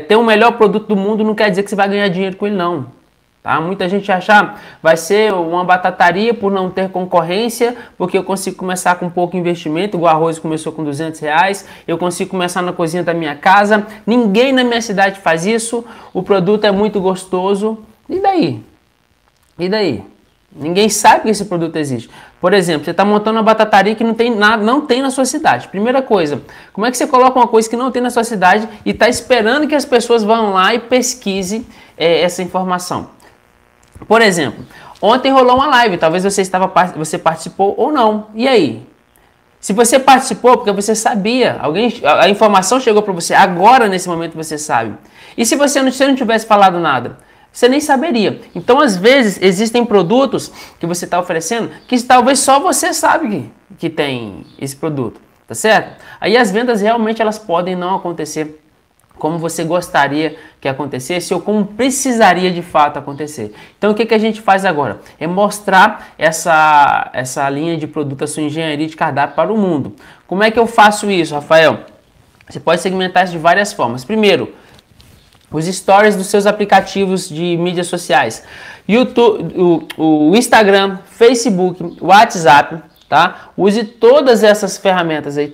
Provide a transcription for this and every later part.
ter o melhor produto do mundo não quer dizer que você vai ganhar dinheiro com ele, não. Tá? Muita gente acha vai ser uma batataria por não ter concorrência, porque eu consigo começar com pouco investimento, o arroz começou com R$200, eu consigo começar na cozinha da minha casa, ninguém na minha cidade faz isso, o produto é muito gostoso, e daí? E daí? Ninguém sabe que esse produto existe. Por exemplo, você está montando uma batataria que não tem nada, não tem na sua cidade. Primeira coisa, como é que você coloca uma coisa que não tem na sua cidade e está esperando que as pessoas vão lá e pesquisem essa informação? Por exemplo, ontem rolou uma live, talvez você participou ou não. E aí? Se você participou, porque você sabia, a informação chegou para você, agora nesse momento você sabe. E se você não tivesse falado nada? Você nem saberia. Então, às vezes, existem produtos que você está oferecendo que talvez só você sabe que tem esse produto, tá certo? Aí as vendas realmente elas podem não acontecer como você gostaria que acontecesse ou como precisaria de fato acontecer. Então, o que a gente faz agora? É mostrar essa linha de produto, a sua engenharia de cardápio para o mundo. Como é que eu faço isso, Rafael? Você pode segmentar isso de várias formas. Primeiro, os stories dos seus aplicativos de mídias sociais, YouTube, o Instagram, Facebook, WhatsApp, tá? Use todas essas ferramentas aí,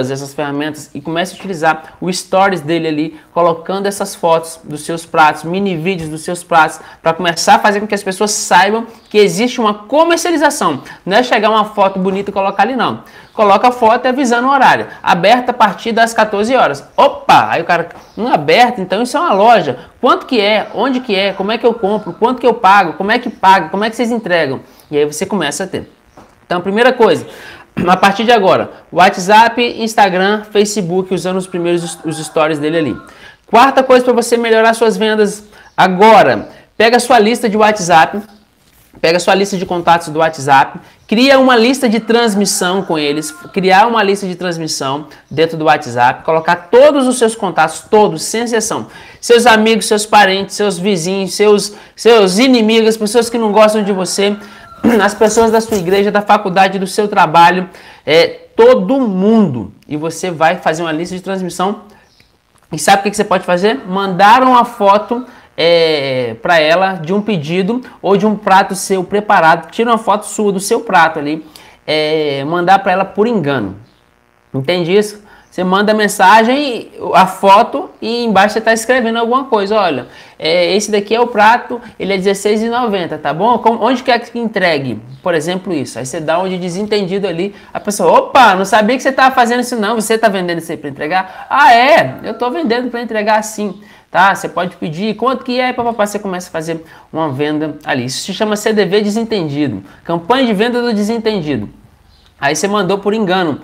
e comece a utilizar o stories dele ali, colocando essas fotos dos seus pratos, mini vídeos dos seus pratos, para começar a fazer com que as pessoas saibam que existe uma comercialização. Não é chegar uma foto bonita e colocar ali, não. Coloca a foto e avisando o horário. Aberta a partir das 14 horas. Opa! Aí o cara, aberto, então isso é uma loja. Quanto que é? Onde que é? Como é que eu compro? Quanto que eu pago? Como é que paga? Como é que vocês entregam? E aí você começa a ter. Então, primeira coisa, a partir de agora, WhatsApp, Instagram, Facebook, usando os stories dele ali. Quarta coisa para você melhorar suas vendas agora, pega a sua lista de WhatsApp, pega a sua lista de contatos do WhatsApp, cria uma lista de transmissão com eles, criar uma lista de transmissão dentro do WhatsApp, colocar todos os seus contatos, todos, sem exceção, seus amigos, seus parentes, seus vizinhos, seus inimigos, as pessoas que não gostam de você, as pessoas da sua igreja, da faculdade, do seu trabalho, todo mundo. E você vai fazer uma lista de transmissão. E sabe o que você pode fazer? Mandar uma foto para ela de um pedido ou de um prato seu preparado. Tira uma foto sua do seu prato ali, mandar para ela por engano. Entende isso? Você manda a mensagem, a foto e embaixo você está escrevendo alguma coisa. Olha, esse daqui é o prato, ele é R$16,90, tá bom? Onde quer que entregue? Por exemplo, isso. Aí você dá um de desentendido ali. A pessoa, opa, não sabia que você estava fazendo isso não. Você está vendendo isso aí para entregar? Ah, eu estou vendendo para entregar sim. Tá? Você pode pedir, quanto que é? E papapá, você começa a fazer uma venda ali. Isso se chama CDV desentendido. Campanha de venda do desentendido. Aí você mandou por engano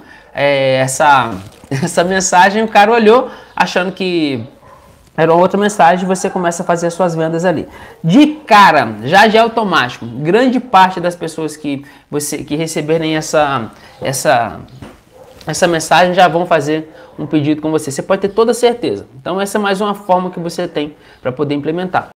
essa mensagem, o cara olhou achando que era outra mensagem, você começa a fazer as suas vendas ali. De cara, já de automático, grande parte das pessoas que receberem essa mensagem já vão fazer um pedido com você. Você pode ter toda certeza. Então essa é mais uma forma que você tem para poder implementar.